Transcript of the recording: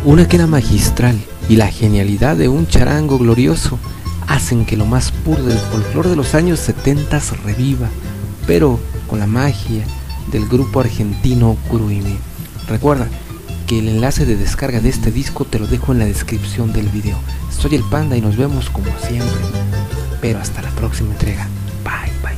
Una quena magistral y la genialidad de un charango glorioso hacen que lo más puro del folclore de los años 70 reviva, pero con la magia del grupo argentino Kuruimi. Recuerda que el enlace de descarga de este disco te lo dejo en la descripción del video. Soy el Panda y nos vemos como siempre, pero hasta la próxima entrega. Bye, bye.